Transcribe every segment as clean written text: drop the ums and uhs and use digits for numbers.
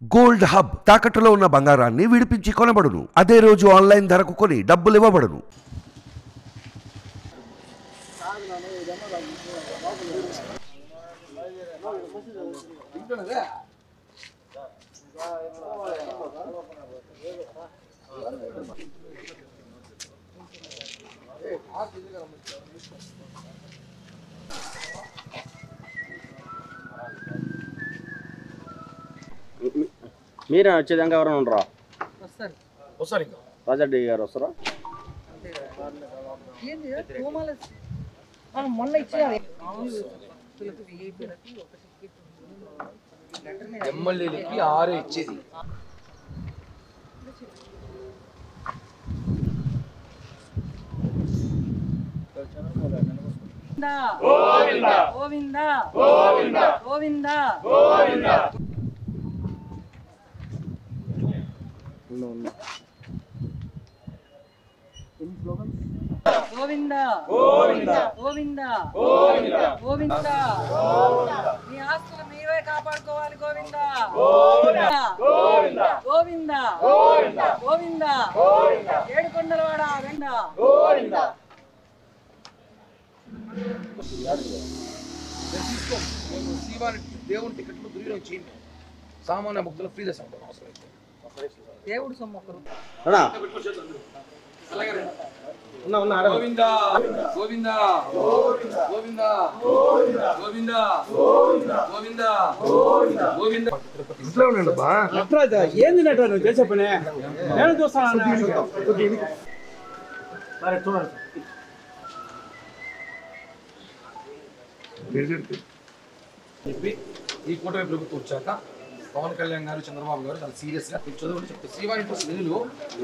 Gold hub తాకట్టులో ఉన్న బంగారాన్ని విడిపించి కొనబడును. అదే రోజు ఆన్లైన్ ధరకు కొని డబ్బులు ఇవ్వబడును. మీరే వచ్చేదాకా ఎవరైనా ఉండరా? వస్తారు రాజారెడ్డి గారు వస్తారా? ఎమ్మెల్యేలకి 6 ఇచ్చేది. గోవిందా గోవిందా గోవిందా గోవిందా గోవిందా గోవిందా గోవిందా గోవిందా గోవిందా గోవిందా మీ ఆస్తులు మీరే కాపాడుకోవాలి. గోవిందా గోవిందా గోవిందా గోవిందా గోవిందా గోవిందా గోవిందా ఏడుకొండలవాడ వెండా గోవిందా. దేవుని టికెట్లు దుర్వినియోగం చేయండి. సామాన్య భక్తులు ఫ్రీ చేస్తాం. దేవుడు సొమ్మొక్కరు గోవిందా గోవిందా గోవిందా గోవిందా గోవిందా గోవిందా. ఇంట్లో ఉండండి బా. ఏంది నట నువ్వు చేసే పని? నేను చూస్తాను. చెప్పి ఈ కూటమి ప్రభుత్వం వచ్చాక పవన్ కళ్యాణ్ గారు, చంద్రబాబు గారు చాలా సీరియస్ గా చదువుని చెప్తారు. శ్రీవాణి ట్రస్ట్ నిధులు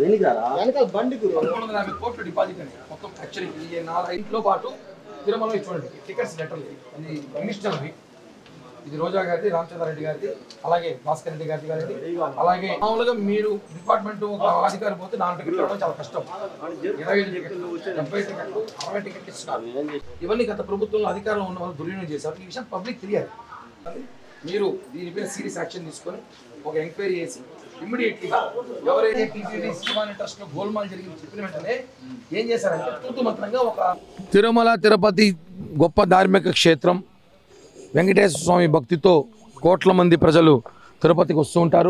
1150 కోట్లు డిపాజిట్ అని మొత్తం యాక్చువల్లీ ఈ 4 ఇంట్లో పాటు తిరుమల చూడండి టికెట్స్ లెటర్లు అది కమిషనర్వి. ఇది రోజా గారిది, రామచంద్రారెడ్డి గారిది, అలాగే భాస్కర్ రెడ్డి గారిది. అలాగే మామూలుగా మీరు డిపార్ట్మెంట్ ఒక అధికారి పోతే 4 టికెట్లు ఇవ్వడం చాలా కష్టం. 25 టికెట్లు, 70 టికెట్లు, 60 టికెట్లు ఇస్తున్నారు. ఇవన్నీ గత ప్రభుత్వంలో అధికారంలో ఉన్న వాళ్ళు దుర్వినియోగం చేశారు. ఈ విషయం పబ్లిక్ తెలియాలి. మీరు దీనిపై సీరియస్ యాక్షన్ తీసుకొని ఒక ఎంక్వైరీ చేసి ఇమ్మీడియట్లీగా ఎవరైతే టీటీడీ శ్రీవాణి ట్రస్ట్ లో గోల్మాల్ జరిగింది చెప్పిన వెంటనే ఏం చేశారంటే తూతుమంత్రంగా ఒక తిరుమల తిరుపతి గొప్ప ధార్మిక క్షేత్రం. వెంకటేశ్వర స్వామి భక్తితో కోట్ల మంది ప్రజలు తిరుపతికి వస్తూ ఉంటారు.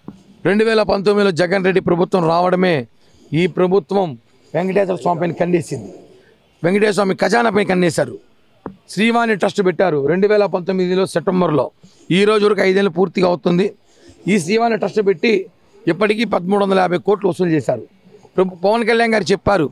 2019లో జగన్ రెడ్డి ప్రభుత్వం రావడమే ఈ ప్రభుత్వం వెంకటేశ్వర స్వామి పైన కన్నేసింది. వెంకటేశ్వర స్వామి ఖజానాపై కన్నేశారు. శ్రీవాణి ట్రస్ట్ పెట్టారు 2019లో సెప్టెంబర్లో. ఈ రోజు వరకు 5 ఏళ్ళు పూర్తిగా అవుతుంది. ఈ శ్రీవాణి ట్రస్ట్ పెట్టి ఇప్పటికీ 1350 కోట్లు వసూలు చేశారు. పవన్ కళ్యాణ్ గారు చెప్పారు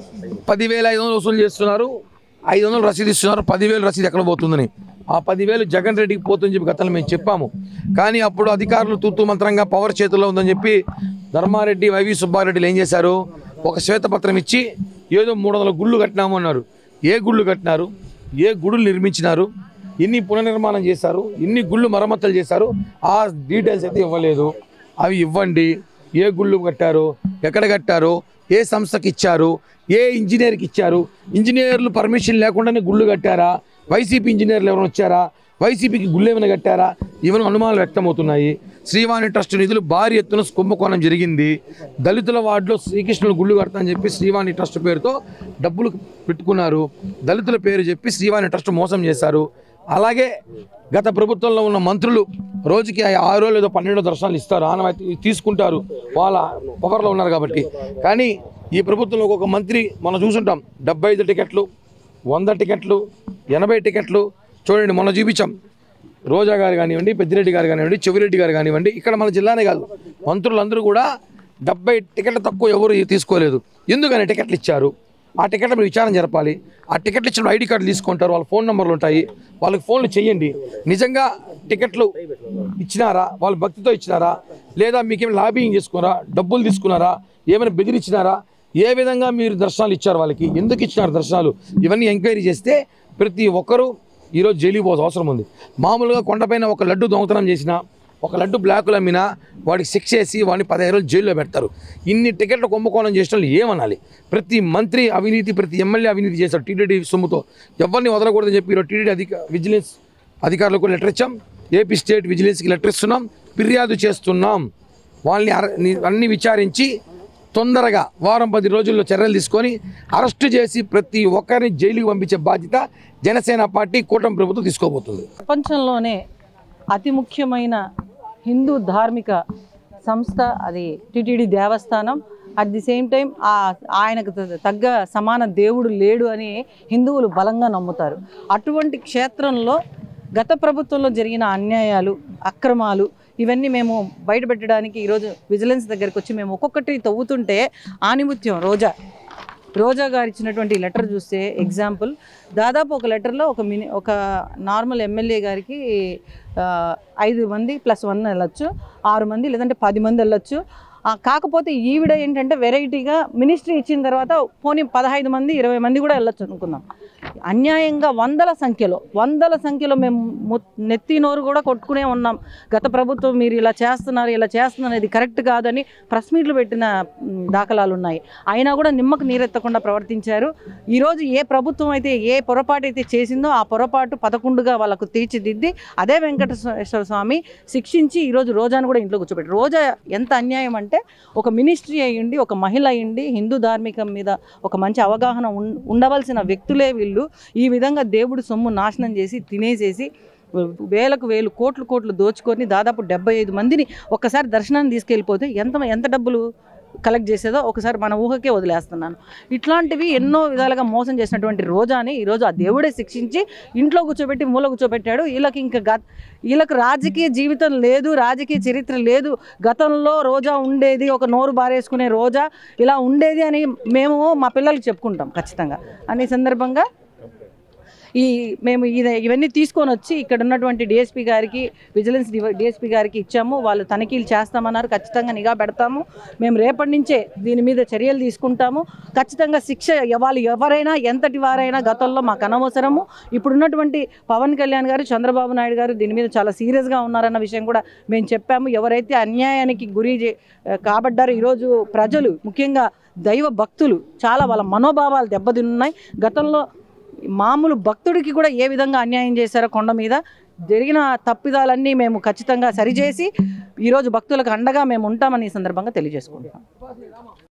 10,500 వసూలు చేస్తున్నారు, 500 రసీదు ఇస్తున్నారు, 10,000 రసీదు ఎక్కడ పోతుందని. ఆ 10,000 జగన్ రెడ్డికి పోతుందని చెప్పి గతంలో మేము చెప్పాము. కానీ అప్పుడు అధికారులు తూతూ మంత్రంగా పవర్ చేతుల్లో ఉందని చెప్పి ధర్మారెడ్డి, వైవి సుబ్బారెడ్డిలు ఏం చేశారు, ఒక శ్వేతపత్రం ఇచ్చి ఏదో 300 గుళ్ళు కట్టినాము అన్నారు. ఏ గుళ్ళు కట్టినారు, ఏ గుడులు నిర్మించినారు, ఎన్ని పునర్నిర్మాణం చేశారు, ఎన్ని గుళ్ళు మరమ్మతులు చేశారు, ఆ డీటెయిల్స్ అయితే ఇవ్వలేదు. అవి ఇవ్వండి. ఏ గుళ్ళు కట్టారు, ఎక్కడ కట్టారు, ఏ సంస్థకి ఇచ్చారు, ఏ ఇంజనీర్కి ఇచ్చారు, ఇంజనీర్లు పర్మిషన్ లేకుండానే గుళ్ళు కట్టారా, వైసీపీ ఇంజనీర్లు ఎవరైనా వచ్చారా, వైసీపీకి గుళ్ళు ఏమైనా కట్టారా, ఇవన్నీ అనుమానాలు వ్యక్తమవుతున్నాయి. శ్రీవాణి ట్రస్ట్ నిధులు భారీ ఎత్తున కుంభకోణం జరిగింది. దళితుల వార్డులో శ్రీకృష్ణులు గుళ్ళు కడతానని చెప్పి శ్రీవాణి ట్రస్ట్ పేరుతో డబ్బులు పెట్టుకున్నారు. దళితుల పేరు చెప్పి శ్రీవాణి ట్రస్ట్ మోసం చేశారు. అలాగే గత ప్రభుత్వంలో ఉన్న మంత్రులు రోజుకి 6 లేదా 12 దర్శనాలు ఇస్తారు, ఆనవాయితీ తీసుకుంటారు, వాళ్ళ పవర్లో ఉన్నారు కాబట్టి. కానీ ఈ ప్రభుత్వంలో ఒక మంత్రి మనం చూసుంటాం 75 టికెట్లు, 100 టికెట్లు, 80 టికెట్లు. చూడండి మొన్న చూపించాం. రోజా గారు కానివ్వండి, పెద్దిరెడ్డి గారు కానివ్వండి, చెవిరెడ్డి గారు కానివ్వండి, ఇక్కడ మన జిల్లానే కాదు మంత్రులందరూ కూడా 70 టికెట్లు తక్కువ ఎవరు తీసుకోలేదు. ఎందుకని టికెట్లు ఇచ్చారు? ఆ టికెట్ల మీద విచారణ జరపాలి. ఆ టికెట్లు ఇచ్చిన ఐడి కార్డు తీసుకుంటారు, వాళ్ళ ఫోన్ నెంబర్లు ఉంటాయి, వాళ్ళకి ఫోన్లు చేయండి. నిజంగా టికెట్లు ఇచ్చినారా, వాళ్ళు భక్తితో ఇచ్చినారా, లేదా మీకేమైనా లాబింగ్ చేసుకున్నారా, డబ్బులు తీసుకున్నారా, ఏమైనా బెదిరించినారా, ఏ విధంగా మీరు దర్శనాలు ఇచ్చారు, వాళ్ళకి ఎందుకు ఇచ్చినారు దర్శనాలు, ఇవన్నీ ఎంక్వైరీ చేస్తే ప్రతి ఒక్కరూ ఈరోజు జైలుకి పోవాల్సిన అవసరం ఉంది. మామూలుగా కొండపైన ఒక లడ్డు దొంగతనం చేసినా, ఒక లడ్డు బ్లాకులు అమ్మినా వాడికి శిక్ష వేసి వాడిని 15 రోజులు జైల్లో పెడతారు. ఇన్ని టికెట్లు కుంభకోణం చేసిన వాళ్ళు ఏమనాలి? ప్రతి మంత్రి అవినీతి, ప్రతి ఎమ్మెల్యే అవినీతి చేశారు టీటీడీ సొమ్ముతో. ఎవరిని వదలకూడదని చెప్పి ఈరోజు టీటీడీ విజిలెన్స్ అధికారులకు లెటర్ ఇచ్చాం. ఏపీ స్టేట్ విజిలెన్స్కి లెటర్ ఇస్తున్నాం. ఫిర్యాదు చేస్తున్నాం. వాళ్ళని అన్ని విచారించి తొందరగా వారం 10 రోజుల్లో చర్యలు తీసుకొని అరెస్టు చేసి ప్రతి ఒక్కరిని జైలుకి పంపించే బాధ్యత జనసేన పార్టీ కూటమి ప్రభుత్వం తీసుకోబోతుంది. ప్రపంచంలోనే అతి ముఖ్యమైన హిందూ ధార్మిక సంస్థ అది TTD Devasthanam. At the same time ఆయనకు తగ్గ సమాన దేవుడు లేడు అని హిందువులు బలంగా నమ్ముతారు. అటువంటి క్షేత్రంలో గత ప్రభుత్వంలో జరిగిన అన్యాయాలు, అక్రమాలు ఇవన్నీ మేము బయటపెట్టడానికి ఈరోజు విజిలెన్స్ దగ్గరికి వచ్చి మేము ఒక్కొక్కటి తవ్వుతుంటే ఆనిముత్యం రోజా గారు ఇచ్చినటువంటి లెటర్ చూస్తే ఎగ్జాంపుల్ దాదాపు ఒక లెటర్లో ఒక నార్మల్ ఎమ్మెల్యే గారికి 5 మంది +1 వెళ్ళొచ్చు, 6 మంది లేదంటే 10 మంది వెళ్ళొచ్చు. కాకపోతే ఈవిడ ఏంటంటే వెరైటీగా మినిస్ట్రీ ఇచ్చిన తర్వాత పోనీ 15 మంది 20 మంది కూడా వెళ్ళొచ్చు అనుకుందాం. అన్యాయంగా వందల సంఖ్యలో మేము నెత్తి నోరు కూడా కొట్టుకునే ఉన్నాం. గత ప్రభుత్వం మీరు ఇలా చేస్తున్నారు ఇది కరెక్ట్ కాదని ప్రెస్ మీట్లు పెట్టిన దాఖలాలు ఉన్నాయి. అయినా కూడా నిమ్మకు నీరెత్తకుండా ప్రవర్తించారు. ఈరోజు ఏ ప్రభుత్వం అయితే ఏ పొరపాటు అయితే చేసిందో ఆ పొరపాటు 11గా వాళ్ళకు తీర్చిదిద్ది అదే వెంకటేశ్వర స్వామి శిక్షించి ఈరోజు రోజాను కూడా ఇంట్లో కూర్చోబెట్టి రోజా ఎంత అన్యాయం అంటే ఒక మినిస్ట్రీ అయ్యిండి, ఒక మహిళ అయ్యిండి, హిందూ ధార్మికం మీద ఒక మంచి అవగాహన ఉండవలసిన వ్యక్తులే వీళ్ళు ఈ విధంగా దేవుడి సొమ్ము నాశనం చేసి తినేసేసి వేలు కోట్లు దోచుకొని దాదాపు 75 మందిని ఒక్కసారి దర్శనాన్ని తీసుకెళ్ళిపోతే ఎంత డబ్బులు కలెక్ట్ చేసేదో ఒకసారి మన ఊహకే వదిలేస్తున్నాను. ఇట్లాంటివి ఎన్నో విధాలుగా మోసం చేసినటువంటి రోజాని ఈరోజు ఆ దేవుడే శిక్షించి ఇంట్లో కూర్చోబెట్టి మూల కూర్చోబెట్టాడు. వీళ్ళకి రాజకీయ జీవితం లేదు, రాజకీయ చరిత్ర లేదు. గతంలో రోజా ఉండేది, ఒక నోరు బారేసుకునే రోజా ఇలా ఉండేది అని మేము మా పిల్లలకి చెప్పుకుంటాం ఖచ్చితంగా. అనే సందర్భంగా మేము ఇవన్నీ తీసుకొని వచ్చి ఇక్కడ ఉన్నటువంటి డిఎస్పీ గారికి, విజిలెన్స్ డిఎస్పీ గారికి ఇచ్చాము. వాళ్ళు తనిఖీలు చేస్తామన్నారు. ఖచ్చితంగా నిఘా పెడతాము. మేము రేపటి నుంచే దీని మీద చర్యలు తీసుకుంటాము. ఖచ్చితంగా శిక్ష వాళ్ళు ఎవరైనా ఎంతటి వారైనా గతంలో మాకు అనవసరము. ఇప్పుడున్నటువంటి పవన్ కళ్యాణ్ గారు, చంద్రబాబు నాయుడు గారు దీని మీద చాలా సీరియస్గా ఉన్నారన్న విషయం కూడా మేము చెప్పాము. ఎవరైతే అన్యాయానికి గురి కాబడ్డారో ఈరోజు ప్రజలు, ముఖ్యంగా దైవ భక్తులు చాలా వాళ్ళ మనోభావాలు దెబ్బతిన్నాయి. గతంలో మామూలు భక్తుడికి కూడా ఏ విధంగా అన్యాయం చేశారో కొండ మీద జరిగిన తప్పిదాలన్నీ మేము ఖచ్చితంగా సరిచేసి ఈరోజు భక్తులకు అండగా మేము ఉంటామని ఈ సందర్భంగా తెలియజేసుకుంటాం.